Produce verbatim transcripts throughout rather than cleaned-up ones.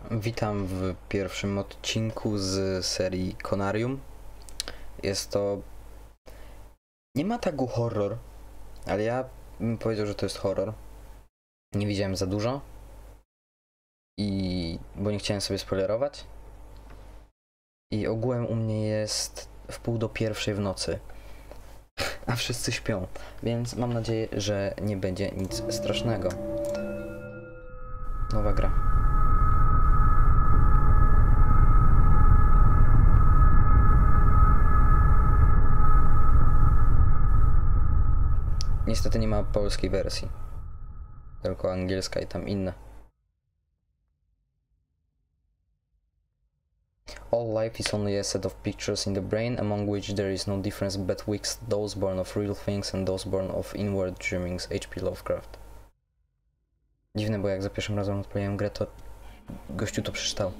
Witam w pierwszym odcinku z serii Conarium. Jest to... nie ma tagu horror, ale ja bym powiedział, że to jest horror. Nie widziałem za dużo. I... bo nie chciałem sobie spoilerować. I ogółem u mnie jest w pół do pierwszej w nocy. A wszyscy śpią, więc mam nadzieję, że nie będzie nic strasznego. Nowa gra. Niestety nie ma polskiej wersji, tylko angielska i tam inne. All life is only a set of pictures in the brain, among which there is no difference betwixt those born of real things and those born of inward dreamings. H P Lovecraft. Dziwne, bo jak za pierwszym razem odpaliłem grę, to gościu to przeczytał.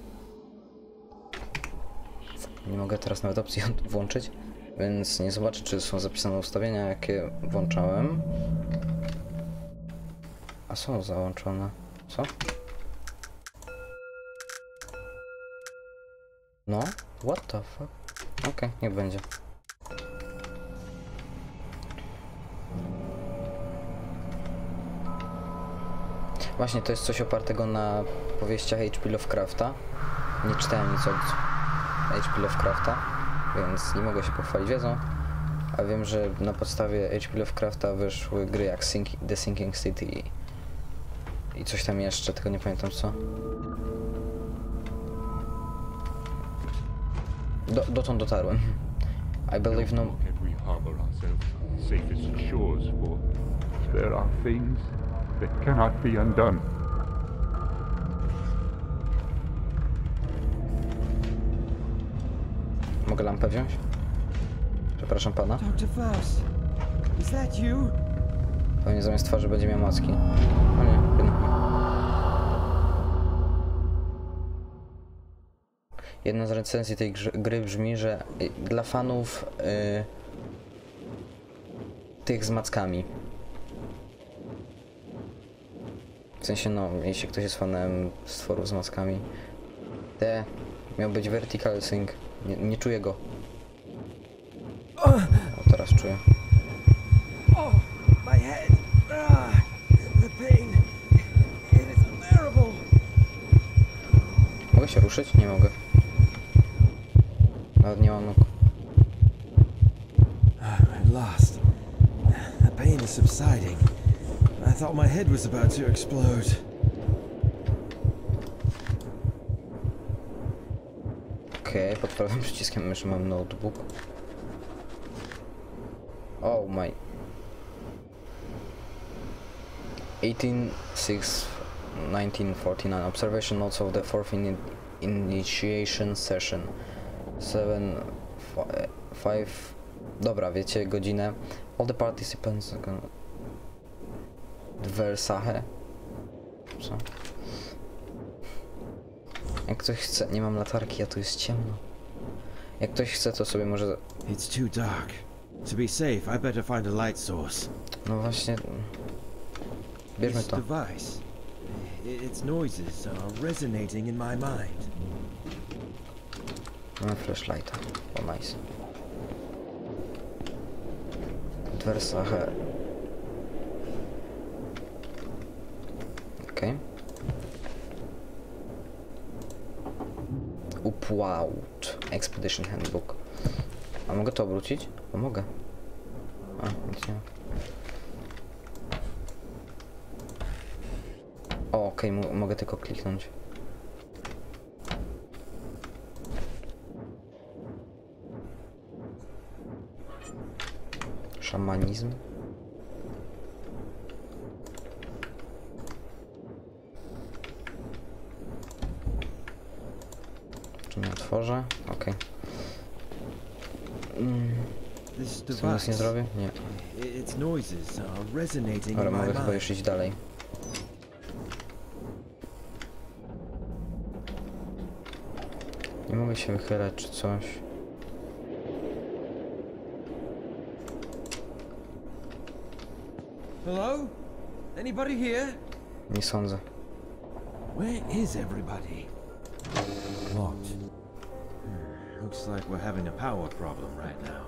Nie mogę teraz nawet opcji włączyć, więc nie zobaczę, czy są zapisane ustawienia, jakie włączałem. A są załączone. Co? No? What the fuck? Okej, okay, nie będzie. Właśnie, to jest coś opartego na powieściach H P Lovecrafta. Nie czytałem nic od H P Lovecrafta, więc nie mogę się pochwalić wiedzą. A wiem, że na podstawie H P Lovecrafta wyszły gry jak Sink The Sinking City i, i coś tam jeszcze, tylko nie pamiętam co. Do, dotąd dotarłem. I believe no... There are things that cannot be undone. Mogę lampę wziąć? Przepraszam pana. doktor Faust, is that you? Pewnie zamiast twarzy będzie miał macki. O nie, jednak nie. Jedna z recenzji tej gry brzmi, że dla fanów yy, tych z mackami. W sensie, no, jeśli ktoś jest fanem stworów z maskami. Te miał być vertical sync. Nie, nie czuję go. O, teraz czuję. Oh, my head. Ah, the pain. It is unbearable. Mogę się ruszyć? Nie mogę. Nawet nie mam nóg. At last. The pain is subsiding. I thought my head was about to explode. Okej, okay, pod prawym przyciskiem myszy mam notebook. Oh my. eighteen six nineteen forty-nine. Observation notes of the fourth in initiation session. seven five. Dobra, wiecie godzinę. All the participants. Versace. Co? Jak ktoś chce, nie mam latarki, a tu jest ciemno. Jak ktoś chce, to sobie może... It's too dark. To be safe, I better find a light source. No właśnie... Bierzmy to. This device, its noises are resonating in my mind. Mamy flashlighta. O, nice. Versace. Okej. Okay. Upłałt. Expedition Handbook. A mogę to obrócić? O, mogę. A, nic nie ma. O, okej, okay, mogę tylko kliknąć. Szamanizm. Czy nie otworzę? Okej. Okay. Mm. Co nic nie zrobię? Nie. Dobra, mogę chyba już iść dalej. Nie mogę się wychylać czy coś. Hello? Anybody here? Nie sądzę. Where is everybody? Locked. Hmm, Looks like we're having a power problem right now.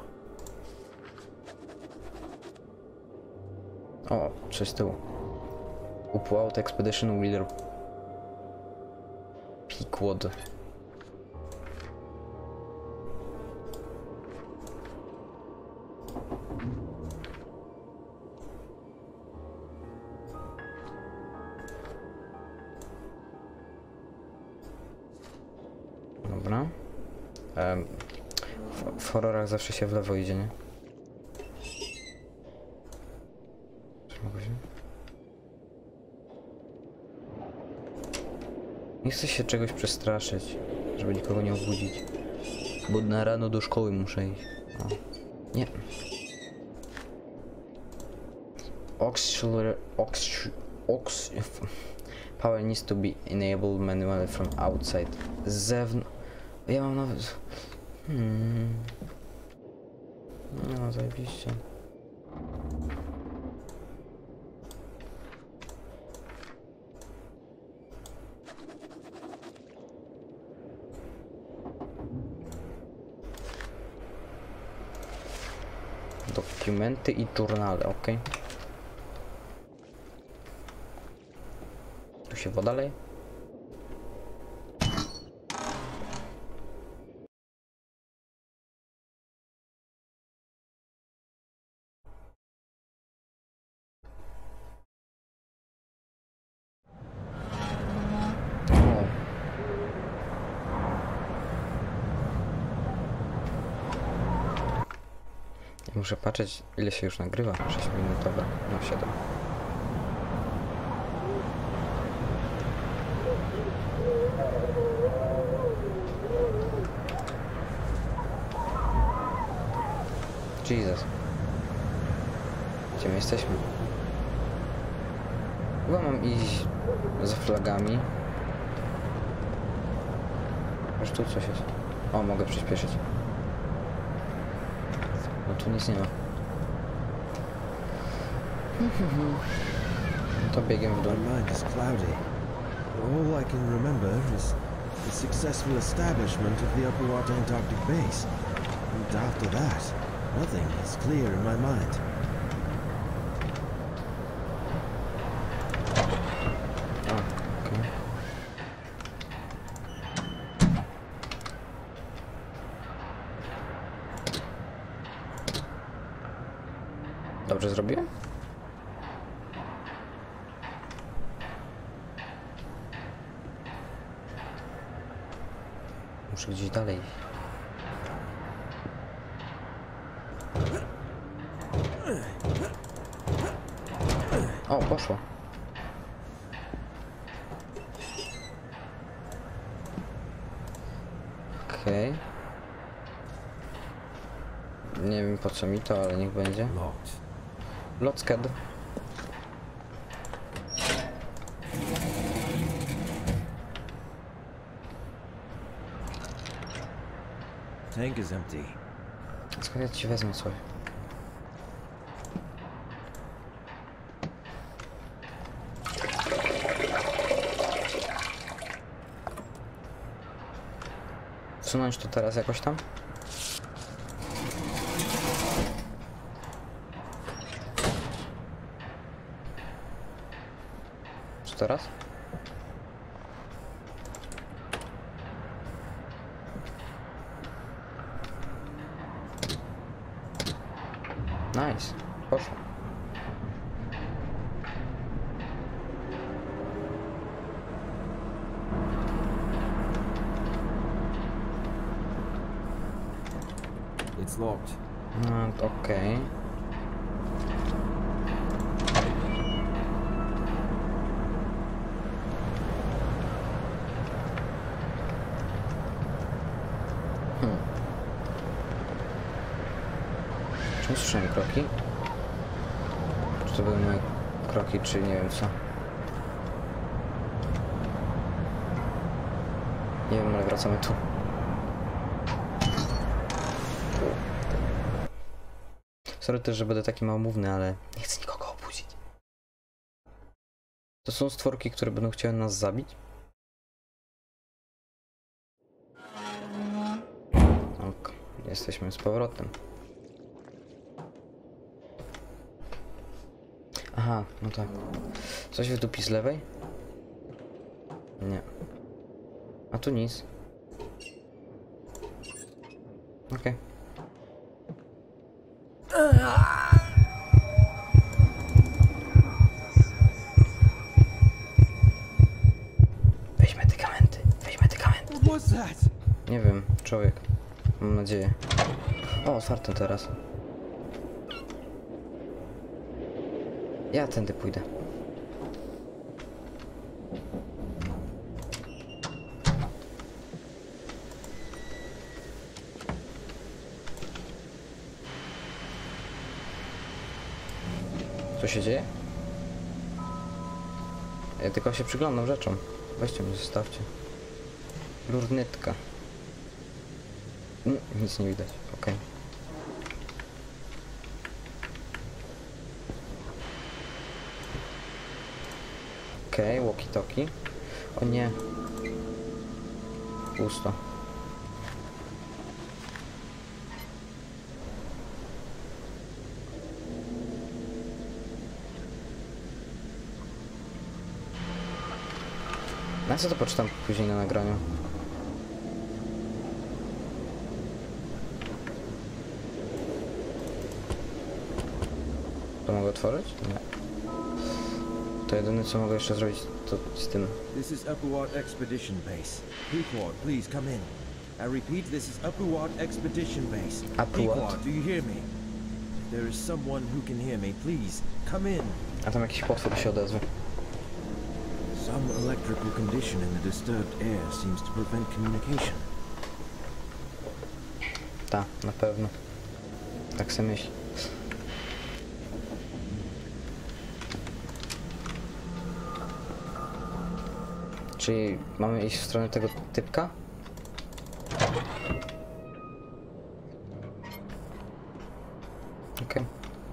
O, coś z tyłu. Upload Expedition Wheeler Pequod. Dobra. Um, w, w horrorach zawsze się w lewo idzie, nie? Czy mogę się? Nie chcę się czegoś przestraszyć, żeby nikogo nie obudzić. Bo na rano do szkoły muszę iść. O. Nie. Auxiliary... Ox... Ox... Power needs to be enabled manually from outside. Z zewn... Ja mam nawet... Hmm... No, zajebiście. Dokumenty i journale, ok. Tu się woda leje. Muszę patrzeć, ile się już nagrywa. sześć minut, dobra, no siedem. Jesus. Gdzie my jesteśmy? Chyba mam iść za flagami. Aż tu coś jest. O, mogę przyspieszyć. No tu nic nie ma. To biegiem w dół. My mind is cloudy. All I can remember is the successful establishment of the Upper Antarctic base. And after that, nothing is clear in my mind. A, okej. Dobrze zrobiłem? Muszę gdzieś dalej. O, poszło. Okej. Okay. Nie wiem po co mi to, ale niech będzie. Locked. Locked. Tank is empty. Skąd ja ci wezmę coś? Wsunąć to teraz jakoś tam? Co teraz? Nice. Poszło. It's locked. No, okej. Okay. Hmm. Czemu słyszałem kroki? Czy to były moje kroki, czy nie wiem co? Nie wiem, ale wracamy tu. Sorry też, że będę taki małomówny, ale nie chcę nikogo obudzić. To są stworki, które będą chciały nas zabić? jesteśmy z powrotem. Aha, no tak. Coś wydupi z lewej? Nie. A tu nic. Okej. Okay. Weź medykamenty, weź medykamenty. What was that? Nie wiem, człowiek. Mam nadzieję. O, otwarte teraz. Ja tędy pójdę. Co się dzieje? Ja tylko się przyglądam rzeczom. Weźcie mnie, zostawcie. Lurnytka. Nic nie widać, okej. Okay. Okej, okay, walkie-talkie. O nie. Pusto. Na co to poczytam później na nagraniu? To mogę otworzyć? Nie. To jedyne co mogę jeszcze zrobić to z tym. This is Upperward Expedition Base. Pequod, please come in. I repeat, this is Upperward Expedition Base. Upperward? Pequod, do you hear me? If there is someone who can hear me, please come in. A tam jakiś potwór się odezwie. Some electrical condition in the disturbed air seems to prevent communication. Ta, na pewno. Tak sobie myśli. Czyli mamy iść w stronę tego typka? Okej. Okay.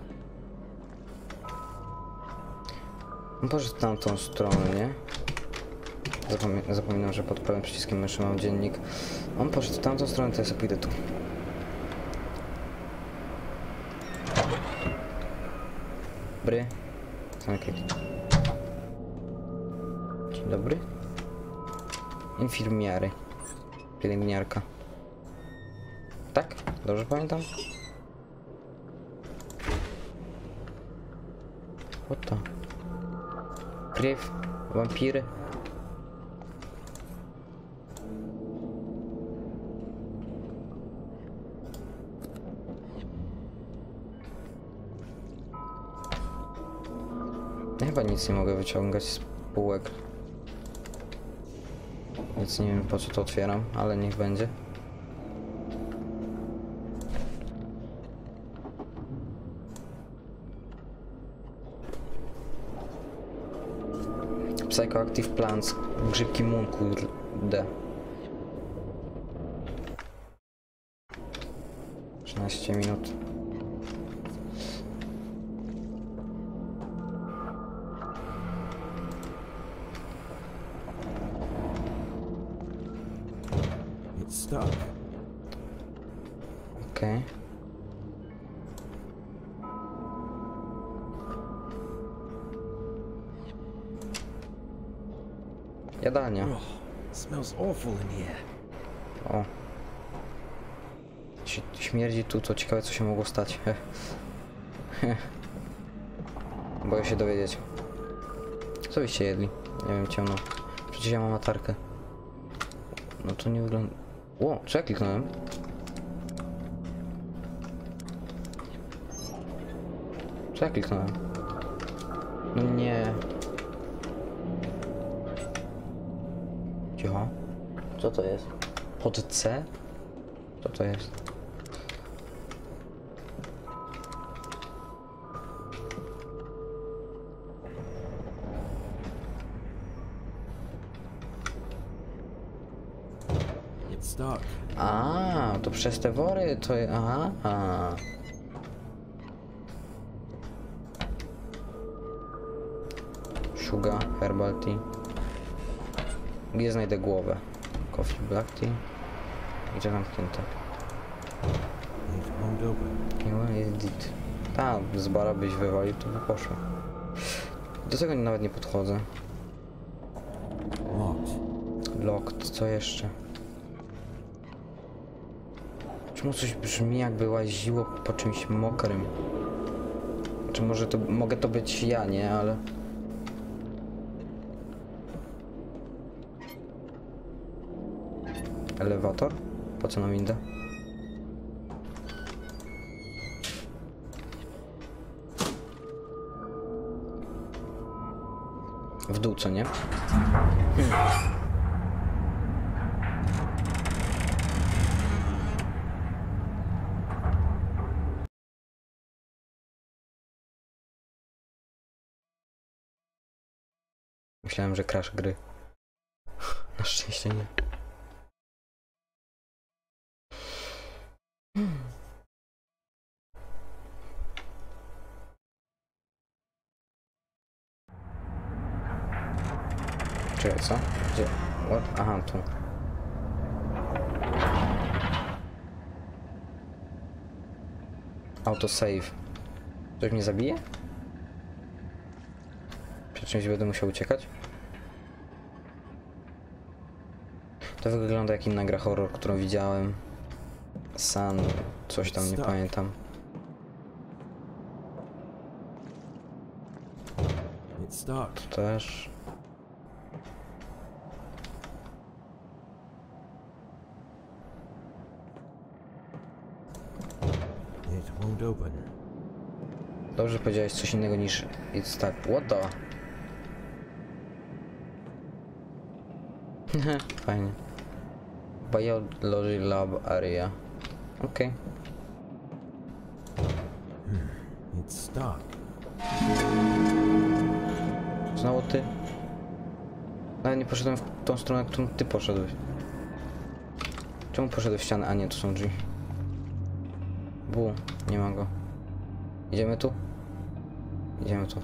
On poszedł w tamtą stronę, nie? Zapomina zapominam, że pod prawym przyciskiem myszy mam dziennik. On poszedł w tamtą stronę, to ja sobie pójdę tu. Dobry. Zamykaj. Dzień dobry. Infirmiary. Pielęgniarka. Tak? Dobrze pamiętam? What the? Krew? Wampiry? Ja chyba nic nie mogę wyciągać z półek. Więc nie wiem po co to otwieram, ale niech będzie. Psychoactive plants, grzybki moon, kurde. trzynaście minut. Stop. Okej. Okay. Jadalnia. Oh, smells awful in here. O. Śmierdzi tu, to ciekawe co się mogło stać. Boję się dowiedzieć. Co byście jedli? Nie wiem, ciemno. Przecież ja mam latarkę. No to nie wygląda... Ło, co ja kliknąłem? Co ja kliknąłem? No nie. Cicho. Co to jest? Pod C? Co to jest? Stuck. A, to przez te wory to jest... Aha, a. Sugar, herbal tea. Gdzie znajdę głowę? Coffee, black tea. I to zamknięte. It won't open. You edit. Tam, z bara byś wywalił, to by poszło. Do tego nawet nie podchodzę. Locked. Locked, co jeszcze? Czemu coś brzmi, jakby łaziło po czymś mokrym? Czy może to, mogę to być ja, nie? Ale... Elewator? Po co nam idę? W dół, co nie? Hmm. Myślałem, że crash gry. Na szczęście nie. Hmm. Czekaj, co? Gdzie? What? Aha, tu. Autosave. Ktoś mnie zabije? Przed czymś będę musiał uciekać? To wygląda jak inna gra horror, którą widziałem. Sun, coś tam, nie pamiętam. To też. It won't open. Dobrze powiedziałeś coś innego niż it's stuck. What the? Fajnie. Biology Lab Area. Okej. Okay. Hmm. It's stuck. Znowu ty? Nawet nie poszedłem w tą stronę, którą ty poszedłeś. Czemu poszedłem w ścianę, a nie, to są drzwi? Bu, nie ma go. Idziemy tu? Idziemy tu.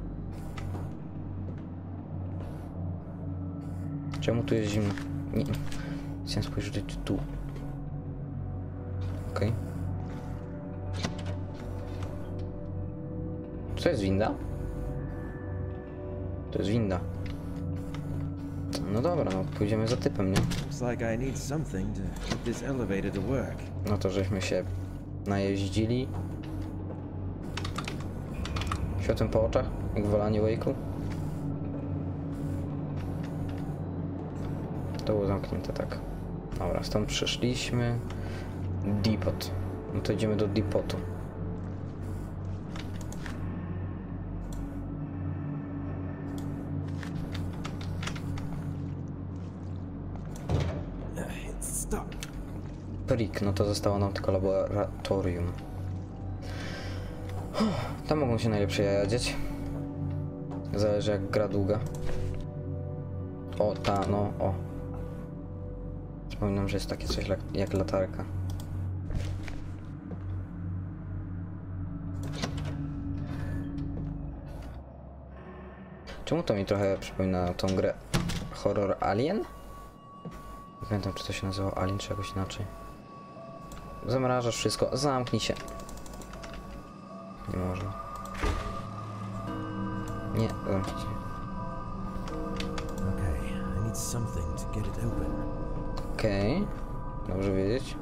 Czemu tu jest zimno? Nie. Chciałem spojrzeć tu. Okej. Okay. Co jest winda? To jest winda. No dobra, no pójdziemy za typem, nie? Looks like I need something to get this elevator to work. No to żeśmy się najeździli. Światłem po oczach, jak w Alanie Wake'u. To było zamknięte, tak. Dobra, stąd przeszliśmy. Depot. No to idziemy do depotu. Prik, no to zostało nam tylko laboratorium. Tam mogą się najlepsze jaja dzieć. Zależy jak gra długa. O, ta, no, o. Przypominam, że jest takie coś jak latarka. Czemu to mi trochę przypomina tą grę Horror Alien? Nie pamiętam, czy to się nazywało Alien, czy jakoś inaczej. Zamrażasz wszystko, zamknij się. Nie można. Nie, zamknij się. Okay, I need something to get it open. Okej, okay. Dobrze wiedzieć.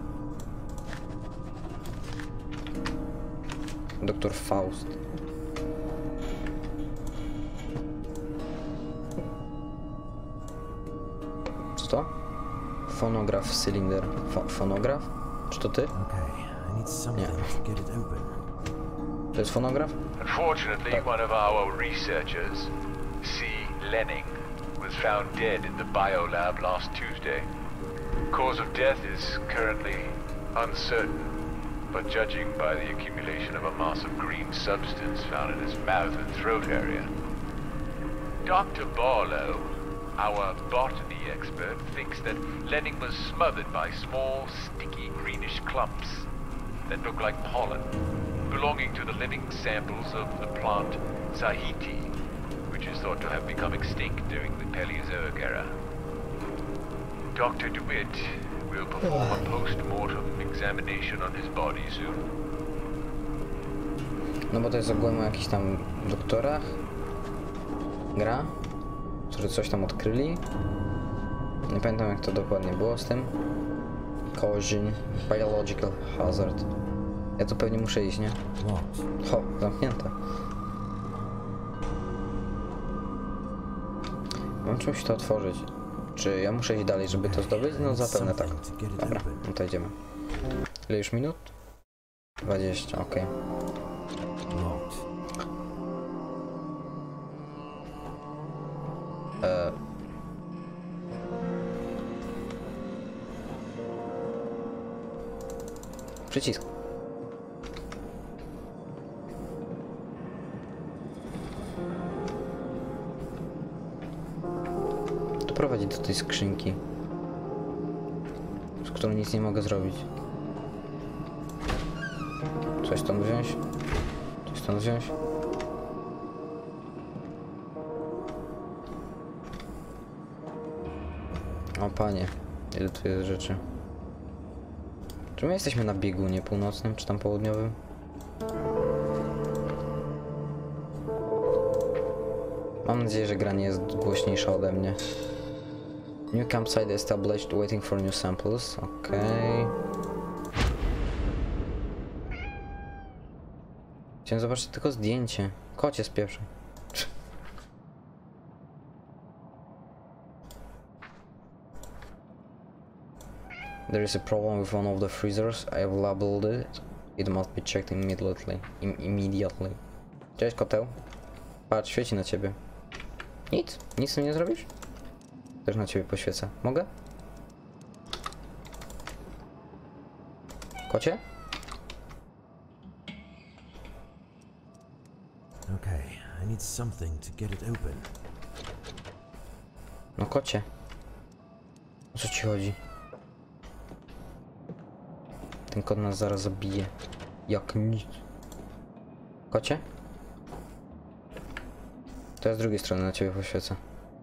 Doktor Faust. Co to? Fonograf cylinder. Fo fonograf? Czy to ty? Okay, I need something to get it open. To jest fonograf? Unfortunately, one of our researchers, C. Lenning, was found dead in the biolab last Tuesday. Cause of death is currently uncertain, but judging by the accumulation of a mass of green substance found in his mouth and throat area. Doctor Barlow, our botany expert, thinks that Lenning was smothered by small, sticky, greenish clumps that look like pollen, belonging to the living samples of the plant Tahiti, which is thought to have become extinct during the Paleozoic era. Doctor DeWitt We'll perform a post-mortem examination on his body soon. No bo to jest ogółem o jakichś tam doktorach. Gra, którzy coś tam odkryli. Nie pamiętam jak to dokładnie było z tym. Causing biological hazard. Ja tu pewnie muszę iść, nie? Ho, zamknięte. Mam czymś to otworzyć. Czy ja muszę iść dalej, żeby to zdobyć? No zapewne tak. Dobra, no to idziemy. Ile już minut? dwadzieścia, okej. E... Przycisk. To prowadzi do tej skrzynki, z którą nic nie mogę zrobić. Coś stąd wziąć? Coś stąd wziąć? O panie, ile tu jest rzeczy. Czy my jesteśmy na biegunie północnym, czy tam południowym? Mam nadzieję, że gra nie jest głośniejsza ode mnie. New campsite established, waiting for new samples. Okej. Okay. Chciałem zobaczyć tylko zdjęcie. Kocie z pierwszej. There is a problem with one of the freezers. I have labeled it. It must be checked immediately. Im immediately. Cześć koteł. Patrz, świeci na ciebie. Nic? Nic z tym nie zrobisz? Też na ciebie poświecę. Mogę? Kocie? Okay, I need something to get it open. No kocie. O co ci chodzi? Ten kot nas zaraz zabije. Jak nic. Kocie? To ja z drugiej strony na ciebie poświecę.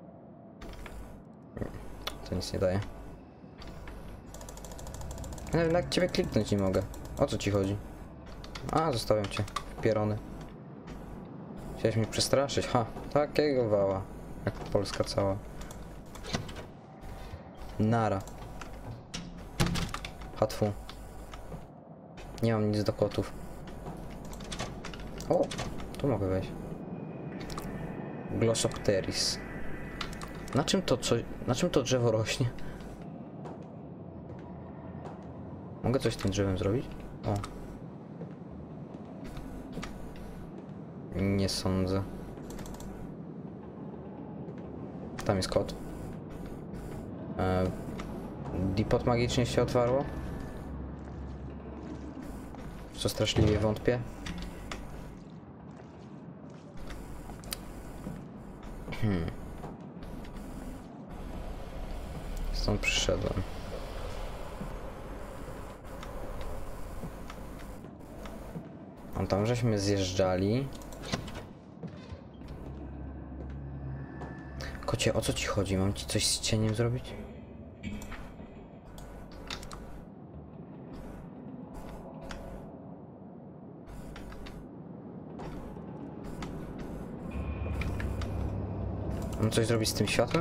To nic nie daje. Ja na ciebie kliknąć nie mogę. O co ci chodzi? A, zostawiam cię. Pierony. Chciałeś mnie przestraszyć. Ha, takiego wała. Jak Polska cała. Nara. Hatfu. Nie mam nic do kotów. O, tu mogę wejść. Glossopteris. Na czym to co, na czym to drzewo rośnie? Mogę coś z tym drzewem zrobić? O. Nie sądzę. Tam jest kot. E, Depot magicznie się otwarło? Co straszliwie wątpię. Hmm. Stąd przyszedłem. A tam żeśmy zjeżdżali. Kocie, o co ci chodzi? Mam ci coś z cieniem zrobić? Mam coś zrobić z tym światłem?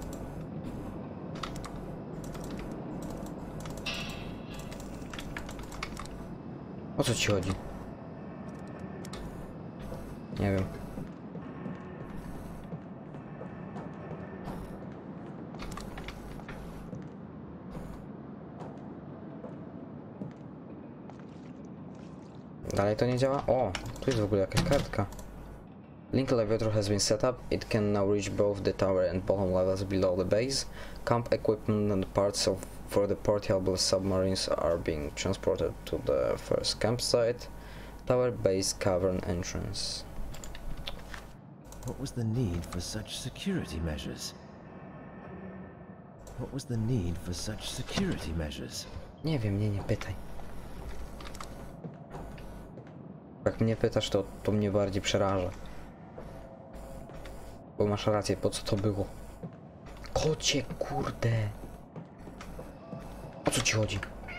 O co ci chodzi? Nie wiem. Dalej to nie działa? O, tu jest w ogóle jakaś kartka. Link elevator has been set up. It can now reach both the tower and bottom levels below the base. Camp equipment and parts of for the portable submarines are being transported to the first campsite. Tower base cavern entrance. What was the need for such security measures? What was the need for such security measures? Nie wiem, nie, nie pytaj. Jak mnie pytasz, to, to mnie bardziej przeraża. Bo masz rację, po co to było? Kocie, kurde. O co ci chodzi?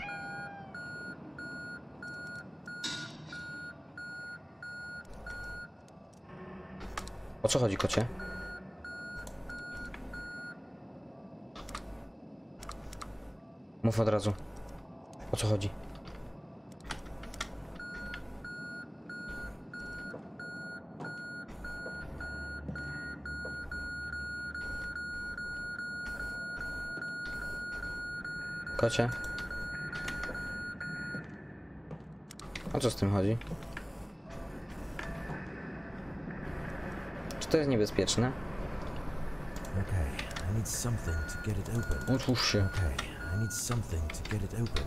O co chodzi, kocie? Mów od razu. O co chodzi? Kocie? O co z tym chodzi? Czy to jest niebezpieczne? Okay, I need something to get it open. Otwórz się. Okay, I need something to get it open.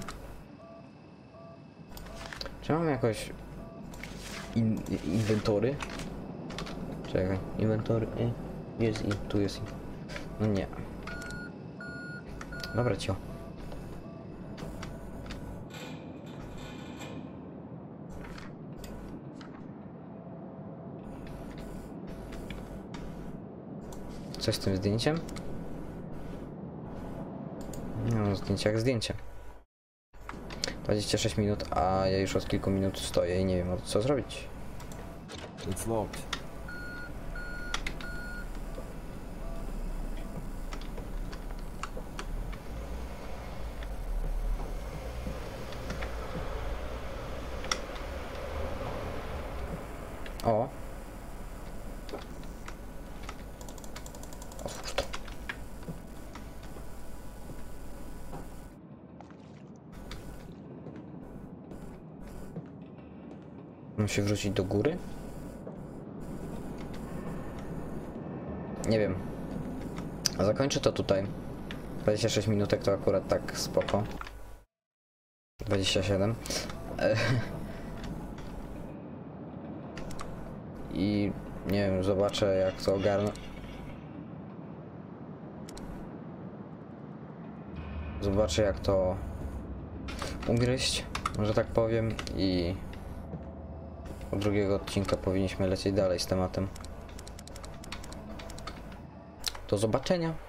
Czy mam jakoś... In, inwentory? Czekaj, inwentory... I, jest i, tu jest i. No nie. Dobra, cio. Coś z tym zdjęciem? No, zdjęcie jak zdjęcie. dwadzieścia sześć minut, a ja już od kilku minut stoję i nie wiem co zrobić. It's locked. O! Otwórz to. Mam się wrócić do góry? Nie wiem. A zakończę to tutaj. dwadzieścia sześć minutek to akurat tak spoko. dwadzieścia siedem. I nie wiem, zobaczę jak to ogarnę. Zobaczę jak to ugryźć, że tak powiem, i od drugiego odcinka powinniśmy lecieć dalej z tematem. Do zobaczenia.